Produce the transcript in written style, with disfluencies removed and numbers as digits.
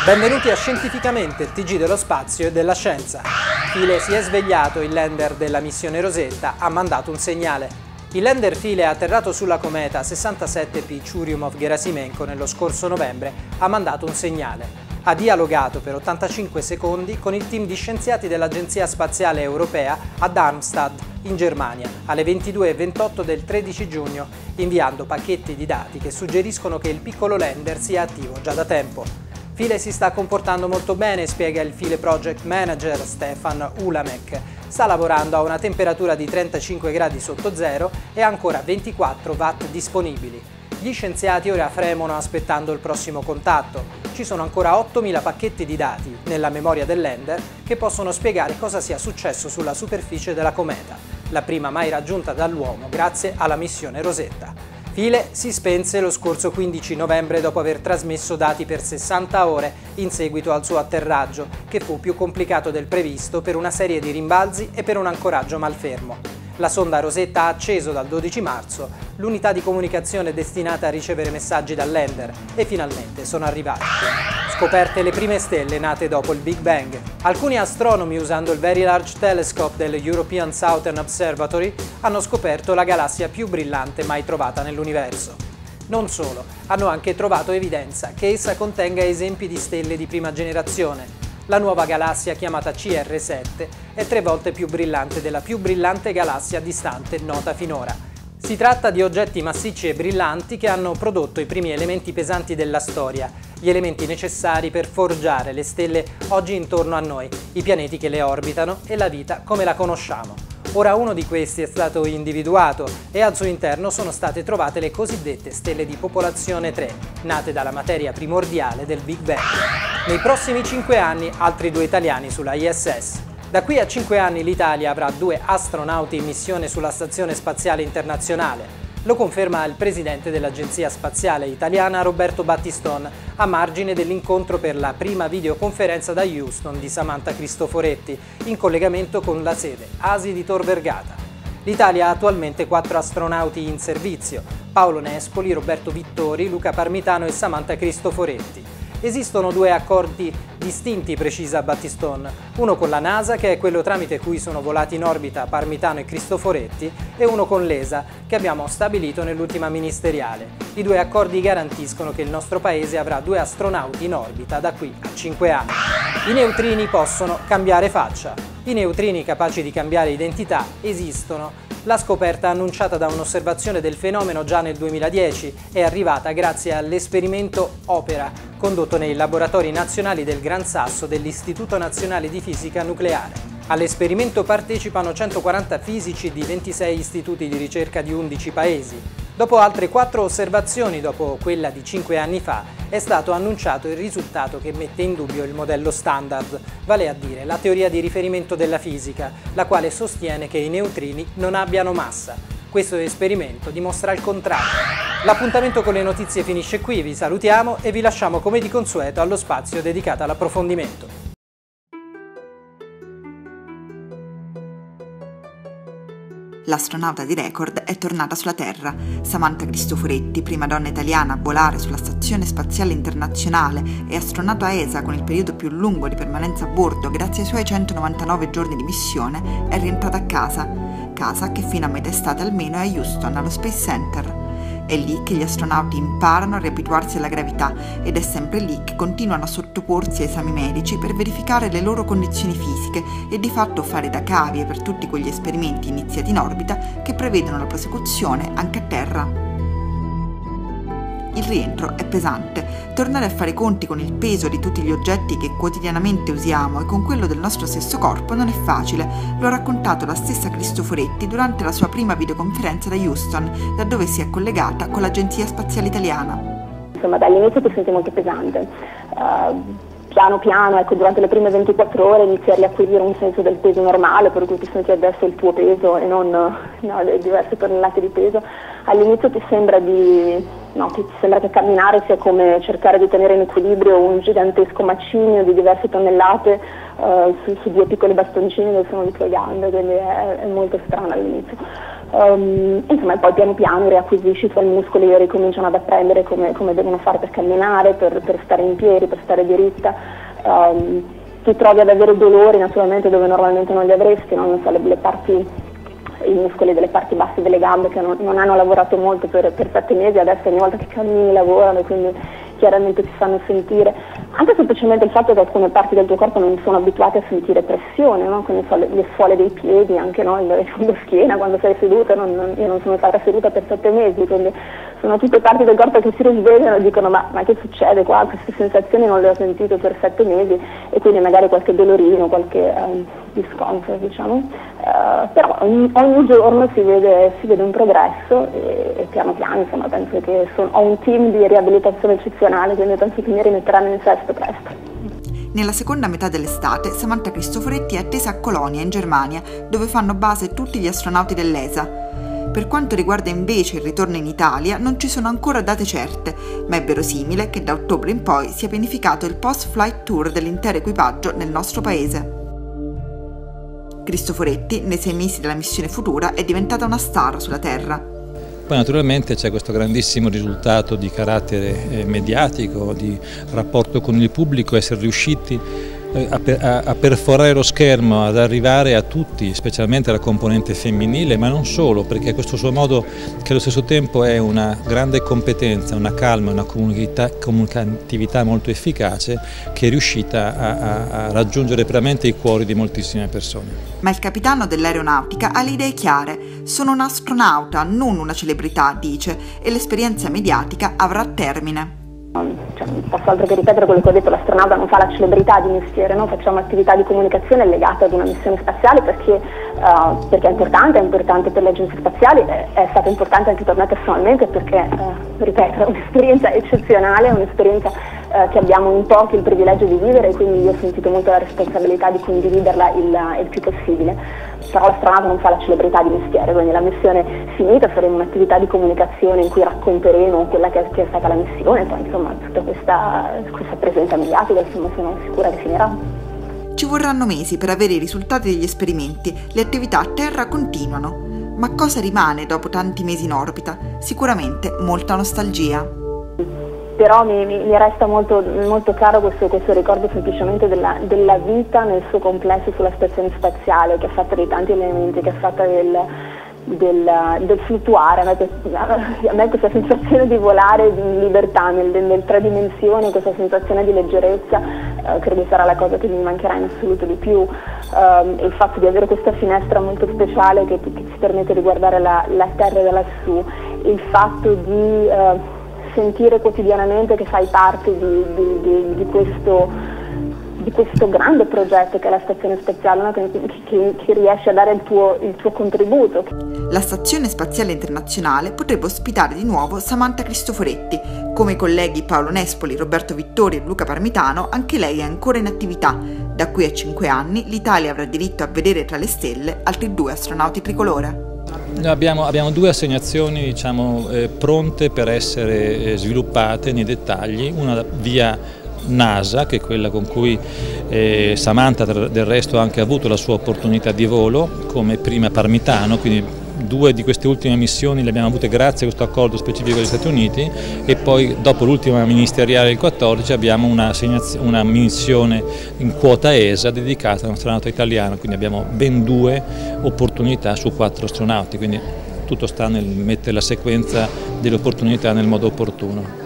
Benvenuti a Scientificamente, il TG dello spazio e della scienza. Philae si è svegliato, il lander della missione Rosetta ha mandato un segnale. Il lander Philae, atterrato sulla cometa 67P Churyumov-Gerasimenko nello scorso novembre, ha mandato un segnale. Ha dialogato per 85 secondi con il team di scienziati dell'Agenzia Spaziale Europea a Darmstadt, in Germania, alle 22:28 del 13 giugno, inviando pacchetti di dati che suggeriscono che il piccolo lander sia attivo già da tempo. Philae si sta comportando molto bene, spiega il Philae Project Manager Stefan Ulamek. Sta lavorando a una temperatura di 35 gradi sotto zero e ha ancora 24 watt disponibili. Gli scienziati ora fremono aspettando il prossimo contatto. Ci sono ancora 8.000 pacchetti di dati nella memoria del lander che possono spiegare cosa sia successo sulla superficie della cometa, la prima mai raggiunta dall'uomo grazie alla missione Rosetta. Philae si spense lo scorso 15 novembre dopo aver trasmesso dati per 60 ore in seguito al suo atterraggio, che fu più complicato del previsto per una serie di rimbalzi e per un ancoraggio malfermo. La sonda Rosetta ha acceso dal 12 marzo l'unità di comunicazione destinata a ricevere messaggi dal lander e finalmente sono arrivati. Scoperte le prime stelle nate dopo il Big Bang. Alcuni astronomi, usando il Very Large Telescope del European Southern Observatory, hanno scoperto la galassia più brillante mai trovata nell'universo. Non solo, hanno anche trovato evidenza che essa contenga esempi di stelle di prima generazione. La nuova galassia, chiamata CR7, è 3 volte più brillante della più brillante galassia distante nota finora. Si tratta di oggetti massicci e brillanti che hanno prodotto i primi elementi pesanti della storia, gli elementi necessari per forgiare le stelle oggi intorno a noi, i pianeti che le orbitano e la vita come la conosciamo. Ora uno di questi è stato individuato e al suo interno sono state trovate le cosiddette stelle di popolazione 3, nate dalla materia primordiale del Big Bang. Nei prossimi 5 anni altri 2 italiani sulla ISS. Da qui a 5 anni l'Italia avrà 2 astronauti in missione sulla Stazione Spaziale Internazionale. Lo conferma il presidente dell'Agenzia Spaziale Italiana Roberto Battiston a margine dell'incontro per la prima videoconferenza da Houston di Samantha Cristoforetti, in collegamento con la sede ASI di Tor Vergata. L'Italia ha attualmente 4 astronauti in servizio: Paolo Nespoli, Roberto Vittori, Luca Parmitano e Samantha Cristoforetti. Esistono 2 accordi distinti, precisa Battiston, uno con la NASA, che è quello tramite cui sono volati in orbita Parmitano e Cristoforetti, e uno con l'ESA, che abbiamo stabilito nell'ultima ministeriale. I 2 accordi garantiscono che il nostro paese avrà 2 astronauti in orbita da qui a 5 anni. I neutrini possono cambiare faccia. I neutrini capaci di cambiare identità esistono. La scoperta, annunciata da un'osservazione del fenomeno già nel 2010, è arrivata grazie all'esperimento OPERA, condotto nei laboratori nazionali del Gran Sasso dell'Istituto Nazionale di Fisica Nucleare. All'esperimento partecipano 140 fisici di 26 istituti di ricerca di 11 paesi. Dopo altre 4 osservazioni, dopo quella di 5 anni fa, è stato annunciato il risultato che mette in dubbio il modello standard, vale a dire la teoria di riferimento della fisica, la quale sostiene che i neutrini non abbiano massa. Questo esperimento dimostra il contrario. L'appuntamento con le notizie finisce qui, vi salutiamo e vi lasciamo come di consueto allo spazio dedicato all'approfondimento. L'astronauta di record è tornata sulla Terra. Samantha Cristoforetti, prima donna italiana a volare sulla Stazione Spaziale Internazionale e astronauta ESA con il periodo più lungo di permanenza a bordo grazie ai suoi 199 giorni di missione, è rientrata a casa che fino a metà estate almeno è a Houston, allo Space Center. È lì che gli astronauti imparano a riabituarsi alla gravità ed è sempre lì che continuano a sottoporsi a esami medici per verificare le loro condizioni fisiche e di fatto fare da cavie per tutti quegli esperimenti iniziati in orbita che prevedono la prosecuzione anche a terra. Il rientro è pesante. Tornare a fare i conti con il peso di tutti gli oggetti che quotidianamente usiamo e con quello del nostro stesso corpo non è facile. Lo ha raccontato la stessa Cristoforetti durante la sua prima videoconferenza da Houston, da dove si è collegata con l'Agenzia Spaziale Italiana. Insomma, dall'inizio ti senti molto pesante. Piano piano, ecco, durante le prime 24 ore inizi a riacquisire un senso del peso normale, per cui ti senti adesso il tuo peso e non le diverse tonnellate di peso. All'inizio ti sembra che camminare sia come cercare di tenere in equilibrio un gigantesco macigno di diverse tonnellate su 2 piccoli bastoncini che sono le tue gambe, quindi è molto strano all'inizio. Insomma, poi piano piano riacquisisci i tuoi muscoli e ricominciano ad apprendere come devono fare per camminare, per stare in piedi, per stare diritta. Ti trovi ad avere dolori naturalmente dove normalmente non li avresti, no? Non so, i muscoli delle parti basse delle gambe che non hanno lavorato molto per 7 mesi, adesso ogni volta che cammini lavorano e quindi chiaramente si fanno sentire. Anche semplicemente il fatto che alcune parti del tuo corpo non sono abituate a sentire pressione, no? Quindi le suole dei piedi, anche no? Il fondoschiena quando sei seduta, io non sono stata seduta per 7 mesi, quindi sono tutte parti del corpo che si risvegliano e dicono ma che succede qua, queste sensazioni non le ho sentite per 7 mesi e quindi magari qualche dolorino, qualche discomfort diciamo, però ogni giorno si vede un progresso e piano piano insomma penso che ho un team di riabilitazione eccezionale, quindi penso che mi rimetteranno in sesto presto. Nella seconda metà dell'estate Samantha Cristoforetti è attesa a Colonia, in Germania, dove fanno base tutti gli astronauti dell'ESA. Per quanto riguarda invece il ritorno in Italia, non ci sono ancora date certe, ma è verosimile che da ottobre in poi sia pianificato il post-flight tour dell'intero equipaggio nel nostro paese. Cristoforetti, nei 6 mesi della missione Futura, è diventata una star sulla Terra. Poi naturalmente c'è questo grandissimo risultato di carattere mediatico, di rapporto con il pubblico, essere riusciti a perforare lo schermo, ad arrivare a tutti, specialmente alla componente femminile, ma non solo, perché questo suo modo, che allo stesso tempo è una grande competenza, una calma, una comunicatività molto efficace, che è riuscita a raggiungere veramente i cuori di moltissime persone. Ma il capitano dell'aeronautica ha le idee chiare. Sono un astronauta, non una celebrità, dice, e l'esperienza mediatica avrà termine. Cioè, non posso altro che ripetere quello che ho detto, l'astronauta non fa la celebrità di mestiere, no? Facciamo attività di comunicazione legata ad una missione spaziale perché è importante per le agenzie spaziali, è stato importante anche per me personalmente perché, ripeto, è un'esperienza eccezionale, è un'esperienza che abbiamo in pochi il privilegio di vivere e quindi io ho sentito molto la responsabilità di condividerla il più possibile. Però l'astronauta non fa la celebrità di mestiere, quindi la missione finita faremo un'attività di comunicazione in cui racconteremo quella che è stata la missione, poi insomma tutta questa presenza mediatica insomma sono sicura che finirà. Ci vorranno mesi per avere i risultati degli esperimenti, le attività a terra continuano. Ma cosa rimane dopo tanti mesi in orbita? Sicuramente molta nostalgia. Però mi resta molto, molto caro questo ricordo semplicemente della vita nel suo complesso sulla stazione spaziale, che è fatta di tanti elementi, che è fatta del fluttuare. A me questa sensazione di volare in libertà nel 3 dimensioni, questa sensazione di leggerezza, credo sarà la cosa che mi mancherà in assoluto di più. Il fatto di avere questa finestra molto speciale che ci permette di guardare la Terra da lassù, il fatto di sentire quotidianamente che fai parte di questo grande progetto che è la Stazione Spaziale, no? che riesce a dare il tuo contributo. La Stazione Spaziale Internazionale potrebbe ospitare di nuovo Samantha Cristoforetti. Come i colleghi Paolo Nespoli, Roberto Vittori e Luca Parmitano, anche lei è ancora in attività. Da qui a 5 anni l'Italia avrà diritto a vedere tra le stelle altri 2 astronauti tricolore. Abbiamo 2 assegnazioni diciamo, pronte per essere sviluppate nei dettagli, una via NASA, che è quella con cui Samantha del resto ha anche avuto la sua opportunità di volo, come prima Parmitano, quindi 2 di queste ultime missioni le abbiamo avute grazie a questo accordo specifico degli Stati Uniti e poi dopo l'ultima ministeriale del 14 abbiamo una missione in quota ESA dedicata a un astronauta italiano, quindi abbiamo ben 2 opportunità su 4 astronauti, quindi tutto sta nel mettere la sequenza delle opportunità nel modo opportuno.